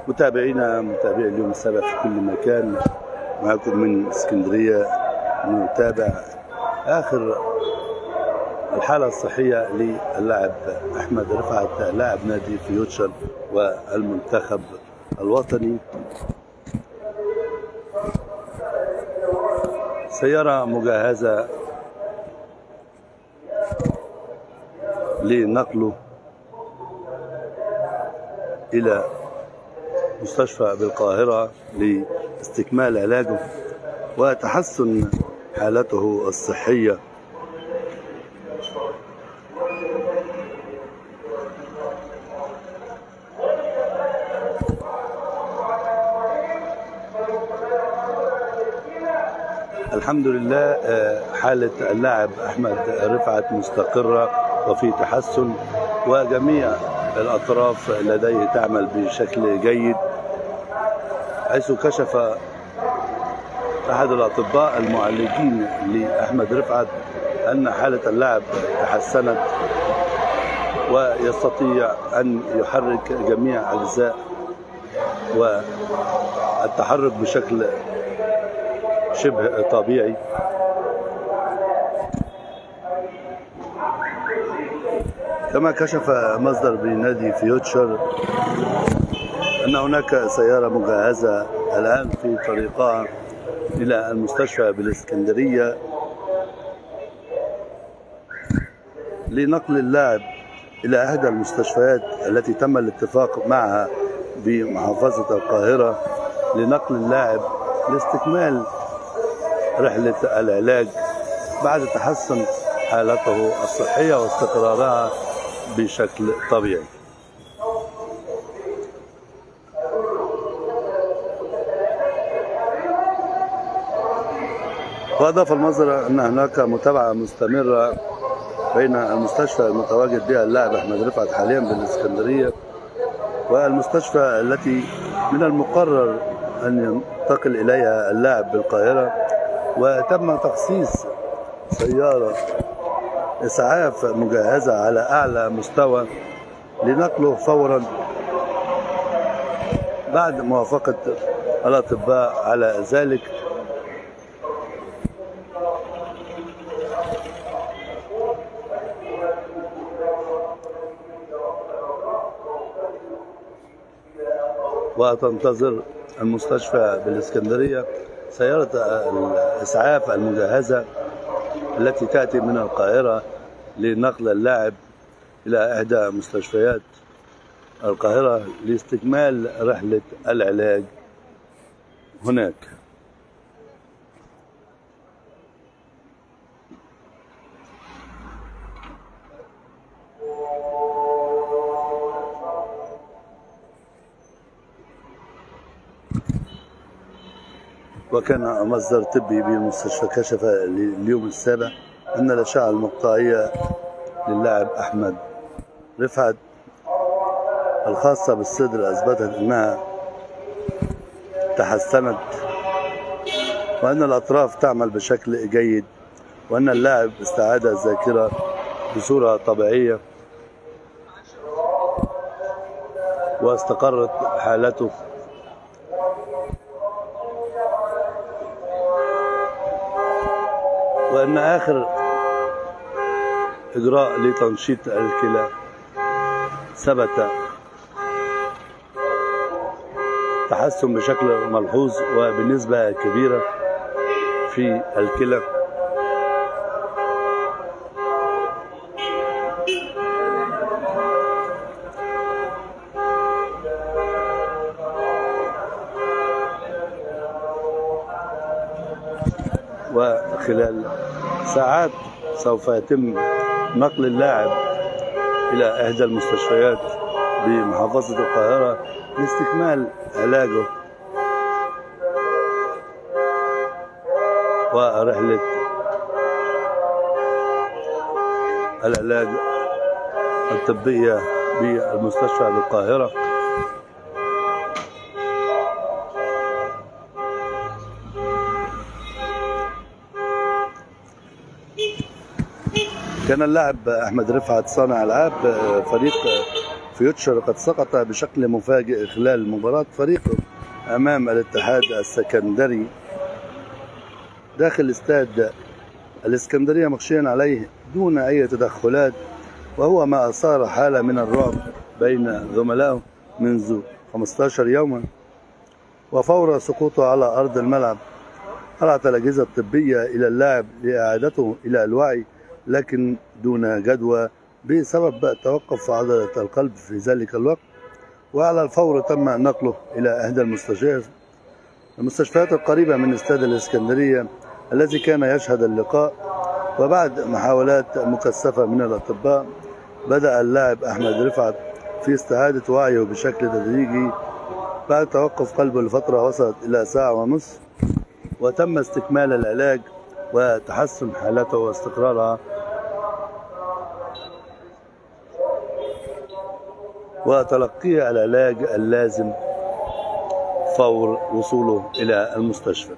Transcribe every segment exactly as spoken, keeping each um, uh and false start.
متابعينا متابعي اليوم السابع في كل مكان، معكم من اسكندرية نتابع آخر الحالة الصحية للاعب أحمد رفعت لاعب نادي فيوتشر والمنتخب الوطني. سيارة مجهزة لنقله إلى مستشفى بالقاهرة لاستكمال علاجه وتحسن حالته الصحية. الحمد لله حالة اللاعب أحمد رفعت مستقرة وفي تحسن، وجميع الأطراف لديه تعمل بشكل جيد، حيث كشف أحد الأطباء المعالجين لأحمد رفعت أن حالة اللاعب تحسنت ويستطيع أن يحرك جميع أجزاء والتحرك بشكل شبه طبيعي. كما كشف مصدر بنادي فيوتشر أن هناك سيارة مجهزة الآن في طريقها إلى المستشفى بالإسكندرية لنقل اللاعب إلى إحدى المستشفيات التي تم الاتفاق معها بمحافظة القاهرة لنقل اللاعب لاستكمال رحلة العلاج بعد تحسن حالته الصحية واستقرارها بشكل طبيعي. وأضاف المصدر أن هناك متابعة مستمرة بين المستشفى المتواجد بها اللاعب أحمد رفعت حاليا بالإسكندرية والمستشفى التي من المقرر أن ينتقل إليها اللاعب بالقاهرة، وتم تخصيص سيارة إسعاف مجهزة على أعلى مستوى لنقله فورا بعد موافقة الأطباء على ذلك. وتنتظر المستشفى بالإسكندرية سيارة الإسعاف المجهزة التي تأتي من القاهرة لنقل اللاعب إلى إحدى مستشفيات القاهرة لاستكمال رحلة العلاج هناك. وكان مصدر طبي بالمستشفى كشف اليوم السابع أن الأشعة المقطعية للاعب أحمد رفعت الخاصة بالصدر أثبتت أنها تحسنت، وأن الأطراف تعمل بشكل جيد، وأن اللاعب استعاد الذاكرة بصورة طبيعية واستقرت حالته. وأن آخر إجراء لتنشيط الكلى ثبت تحسن بشكل ملحوظ وبنسبة كبيرة في الكلى. وخلال ساعات سوف يتم نقل اللاعب إلى إحدى المستشفيات بمحافظة القاهرة لاستكمال علاجه ورحلة العلاج الطبية بالمستشفى بالقاهرة. كان اللاعب أحمد رفعت صانع ألعاب فريق فيوتشر قد سقط بشكل مفاجئ خلال مباراة فريقه أمام الاتحاد السكندري داخل استاد الإسكندرية مغشيا عليه دون أي تدخلات، وهو ما أثار حالة من الرعب بين زملائه منذ خمسة عشر يوما. وفور سقوطه على أرض الملعب طلعت الأجهزة الطبية إلى اللاعب لإعادته إلى الوعي، لكن دون جدوى بسبب توقف عضلة القلب في ذلك الوقت. وعلى الفور تم نقله إلى إحدى المستشفيات المستشفيات القريبة من استاد الإسكندرية الذي كان يشهد اللقاء. وبعد محاولات مكثفة من الأطباء بدأ اللاعب أحمد رفعت في استعادة وعيه بشكل تدريجي بعد توقف قلبه لفترة وصلت إلى ساعة ونصف، وتم استكمال العلاج وتحسن حالته واستقرارها وتلقيه العلاج اللازم فور وصوله إلى المستشفى.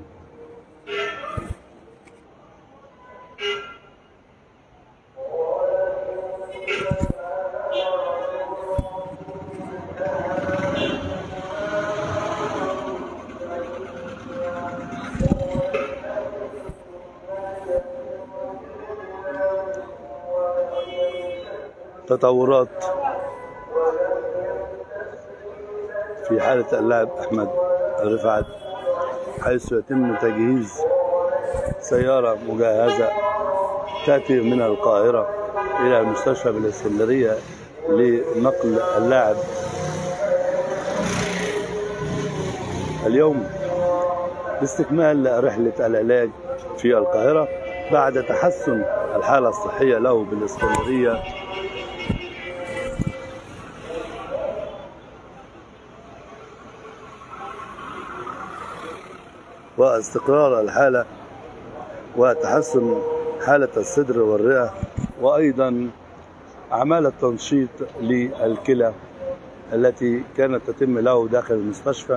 تطورات في حالة اللاعب أحمد رفعت، حيث يتم تجهيز سيارة مجهزة تأتي من القاهرة إلى المستشفى بالإسكندرية لنقل اللاعب اليوم لاستكمال رحلة العلاج في القاهرة بعد تحسن الحالة الصحية له بالإسكندرية. واستقرار الحالة وتحسن حالة الصدر والرئة، وأيضا أعمال التنشيط للكلى التي كانت تتم له داخل المستشفى.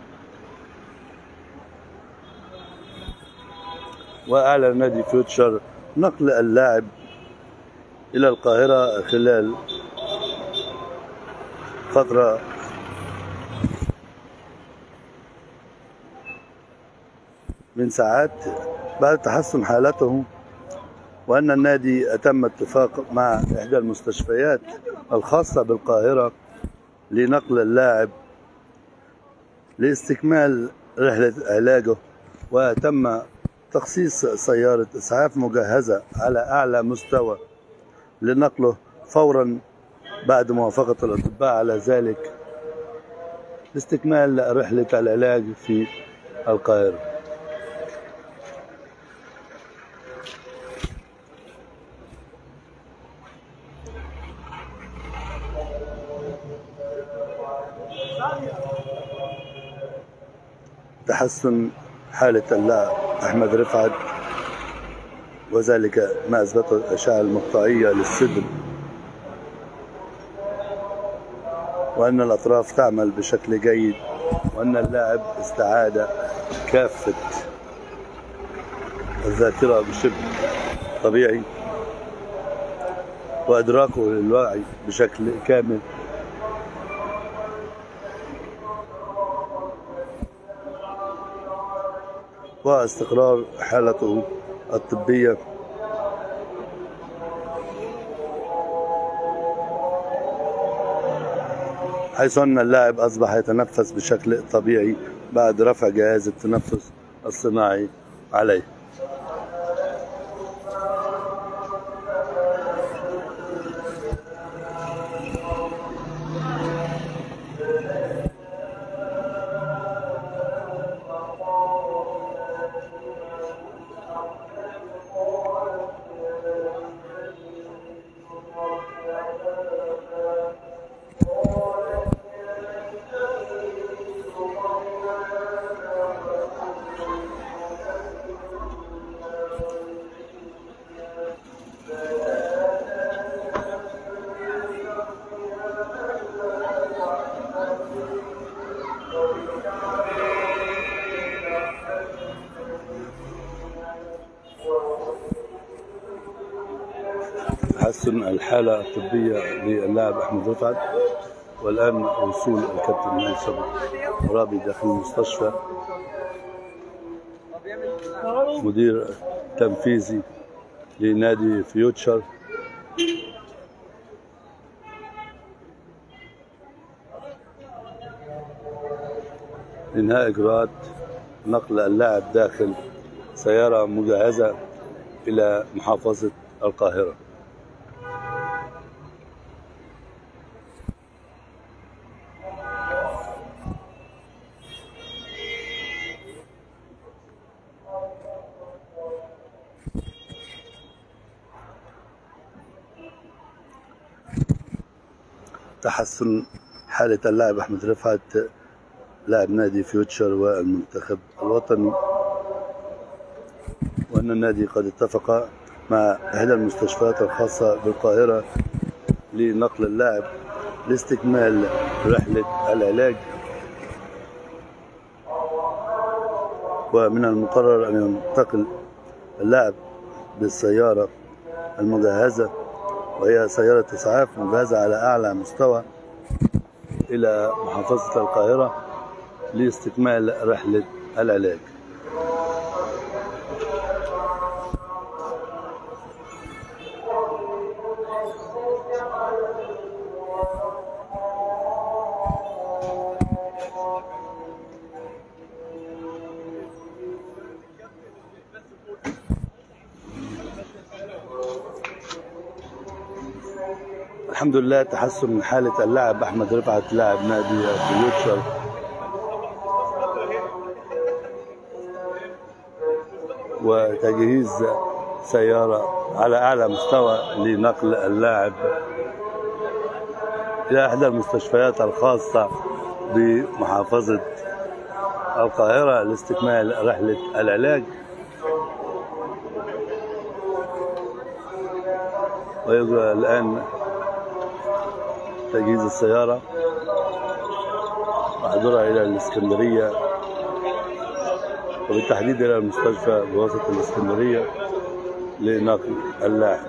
وأعلن نادي فيوتشر نقل اللاعب إلى القاهرة خلال فترة من ساعات بعد تحسن حالته، وأن النادي أتم اتفاق مع إحدى المستشفيات الخاصة بالقاهرة لنقل اللاعب لاستكمال رحلة علاجه، وتم تخصيص سيارة إسعاف مجهزة على أعلى مستوى لنقله فورا بعد موافقة الأطباء على ذلك لاستكمال رحلة العلاج في القاهرة. تحسن حالة اللاعب أحمد رفعت، وذلك ما أثبته الأشعة المقطعية للصدر، وأن الأطراف تعمل بشكل جيد، وأن اللاعب استعاد كافة الذاكرة بشكل طبيعي وإدراكه للوعي بشكل كامل. واستقرار حالته الطبية، حيث أن اللاعب أصبح يتنفس بشكل طبيعي بعد رفع جهاز التنفس الصناعي عليه. تحسن الحالة الطبية للاعب أحمد رفعت، والآن وصول الكابتن ناصر رابي داخل المستشفى، مدير تنفيذي لنادي فيوتشر. إنهاء إجراءات نقل اللاعب داخل سيارة مجهزة إلى محافظة القاهرة. تحسن حالة اللاعب أحمد رفعت لاعب نادي فيوتشر والمنتخب الوطني، وأن النادي قد اتفق مع إحدى المستشفيات الخاصة بالقاهرة لنقل اللاعب لاستكمال رحلة العلاج، ومن المقرر أن ينتقل اللاعب بالسيارة المجهزة، وهي سيارة إسعاف مجهزة على أعلى مستوى، إلى محافظة القاهرة لاستكمال رحلة العلاج. الحمد لله تحسن من حالة اللاعب أحمد رفعت لاعب نادي فيوتشر، وتجهيز سيارة على أعلى مستوى لنقل اللاعب إلى إحدى المستشفيات الخاصة بمحافظة القاهرة لاستكمال رحلة العلاج. ويجرى الآن تجهيز السيارة وحضورها إلى الإسكندرية، وبالتحديد إلى المستشفى بواسطة الإسكندرية لنقل اللاعب.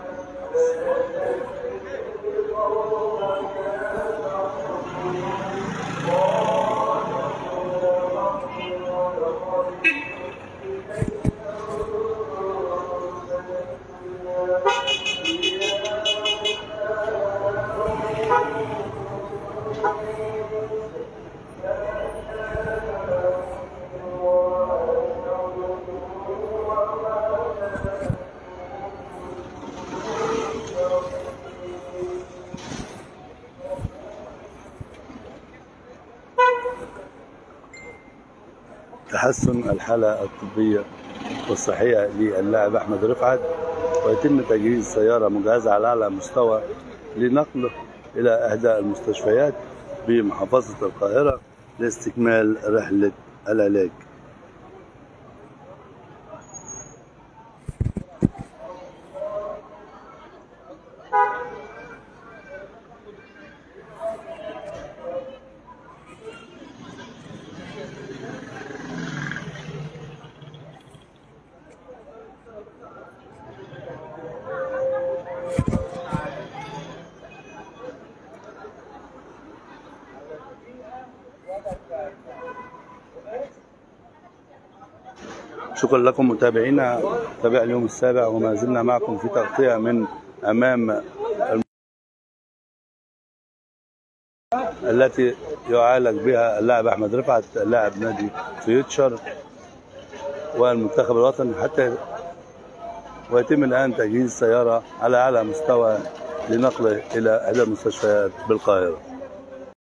تحسن الحالة الطبية والصحية للاعب أحمد رفعت، ويتم تجهيز سيارة مجهزة على أعلى مستوى لنقله إلى إحدى المستشفيات بمحافظة القاهرة لاستكمال رحلة العلاج. شكرا لكم متابعينا، تابع اليوم السابع، وما زلنا معكم في تغطية من أمام الم... التي يعالج بها اللاعب أحمد رفعت لاعب نادي فيوتشر والمنتخب الوطني، حتى ويتم الآن تجهيز سيارة على أعلى مستوى لنقله إلى إحدى المستشفيات بالقاهرة.